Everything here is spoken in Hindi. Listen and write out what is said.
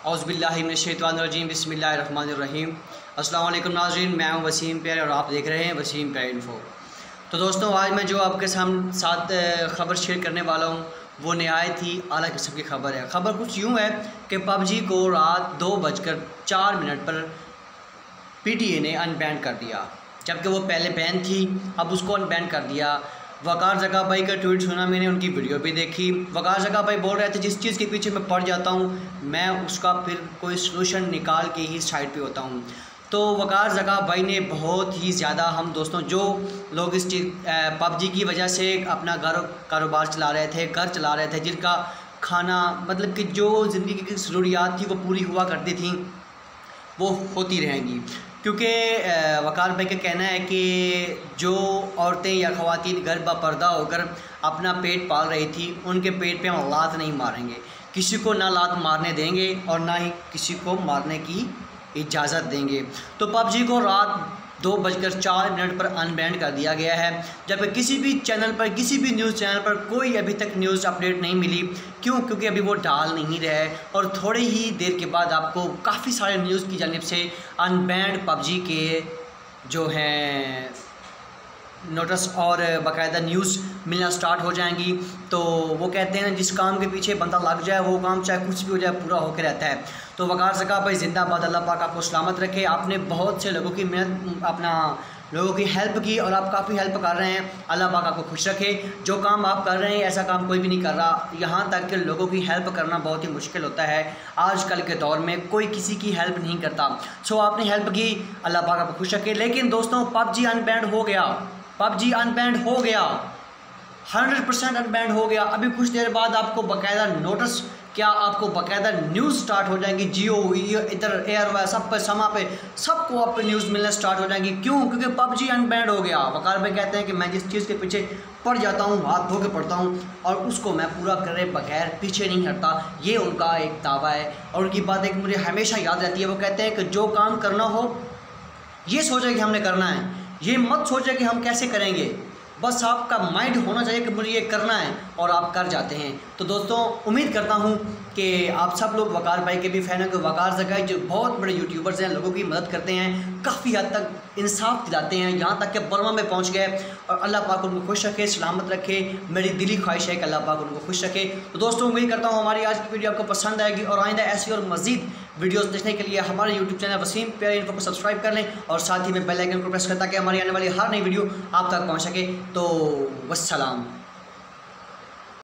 औज़ुबिल्लाहि मिनश्शैतानिर्रजीम बिस्मिल्लाहिर्रहमानिर्रहीम। अस्सलाम वालेकुम नाज़रीन, मैं हूं वसीम प्यारे और आप देख रहे हैं वसीम प्यारे इन्फो। तो दोस्तों, आज मैं जो आपके साथ ख़बर शेयर करने वाला हूं वो नहायत ही आला किस्म की ख़बर है। ख़बर कुछ यूँ है कि पबजी को रात 2:04 पर PTA ने अनबैन कर दिया, जबकि वो पहले बैन थी, अब उसको अनबैन कर दिया। वकार ज़का भाई का ट्वीट सुना मैंने, उनकी वीडियो भी देखी। वकार ज़का भाई बोल रहे थे जिस चीज़ के पीछे मैं पड़ जाता हूँ मैं उसका फिर कोई सलूशन निकाल के ही साइड पे होता हूँ। तो वकार ज़का भाई ने बहुत ही ज़्यादा, हम दोस्तों जो लोग इस चीज़ पबजी की वजह से अपना कारोबार चला रहे थे, घर चला रहे थे, जिनका खाना मतलब कि जो ज़िंदगी की ज़रूरियात थी वो पूरी हुआ करती थी, वो होती रहेंगी। क्योंकि वकार भाई का कहना है कि जो औरतें या ख़वातीन घर बपर्दा होकर अपना पेट पाल रही थी, उनके पेट पे हम लात नहीं मारेंगे, किसी को ना लात मारने देंगे और ना ही किसी को मारने की इजाज़त देंगे। तो पबजी को रात 2:04 पर अनबैन कर दिया गया है, जबकि किसी भी चैनल पर, किसी भी न्यूज़ चैनल पर कोई अभी तक न्यूज़ अपडेट नहीं मिली। क्यों? क्योंकि अभी वो डाल नहीं रहे और थोड़ी ही देर के बाद आपको काफ़ी सारे न्यूज़ की जानिब से अनबैन पबजी के जो हैं नोटिस और बाकायदा न्यूज़ मिलना स्टार्ट हो जाएंगी। तो वो कहते हैं जिस काम के पीछे बंदा लग जाए वो काम चाहे कुछ भी हो जाए पूरा होकर रहता है। तो वकार ज़का भाई जिंदाबाद, अल्लाह पाक आपको सलामत रखे। आपने बहुत से लोगों की लोगों की हेल्प की और आप काफ़ी हेल्प कर रहे हैं, अल्लाह पाक आपको खुश रखे। जो काम आप कर रहे हैं ऐसा काम कोई भी नहीं कर रहा, यहाँ तक कि लोगों की हेल्प करना बहुत ही मुश्किल होता है आजकल के दौर में, कोई किसी की हेल्प नहीं करता। सो आपने हेल्प की, अल्लाह पाक आपको खुश रखे। लेकिन दोस्तों, पबजी अनबैन हो गया, पबजी अनबैन हो गया, 100% अनबैन हो गया। अभी कुछ देर बाद आपको बाकायदा नोटिस, क्या आपको बाकायदा न्यूज़ स्टार्ट हो जाएंगी, जियो इधर एयर सब पे, समा पे, सबको आप न्यूज़ मिलना स्टार्ट हो जाएंगी। क्यों? क्योंकि पबजी अनबैन हो गया। वकार भाई कहते हैं कि मैं जिस चीज़ के पीछे पड़ जाता हूँ, हाथ धो के पड़ता हूँ और उसको मैं पूरा करे बगैर पीछे नहीं हटता, ये उनका एक दावा है। और उनकी बात एक मुझे हमेशा याद रहती है, वो कहते हैं कि जो काम करना हो ये सोचे कि हमने करना है, ये मत सोचे कि हम कैसे करेंगे, बस आपका माइंड होना चाहिए कि मुझे ये करना है और आप कर जाते हैं। तो दोस्तों, उम्मीद करता हूँ कि आप सब लोग वकार भाई के भी फ़ैन हैं, कि वकार ज़का जो बहुत बड़े यूट्यूबर्स हैं, लोगों की मदद करते हैं, काफ़ी हद तक इंसाफ दिलाते हैं, यहाँ तक कि बर्मा में पहुँच गए। और अल्लाह पाक उनको खुश रखे, सलामत रखे। मेरी दिली ख्वाहिश है कि अल्लाह पाक उनको खुश रखे। तो दोस्तों, उम्मीद करता हूँ हमारी आज की वीडियो आपको पसंद आएगी और आइंदा ऐसी और मज़ीद वीडियोस देखने के लिए हमारे यूट्यूब चैनल वसीम प्यारे इन्फो को सब्सक्राइब कर लें और साथ ही में बेल आइकन को प्रेस करता कि हमारी आने वाली हर नई वीडियो आप तक पहुँच सके। तो वस्सलाम।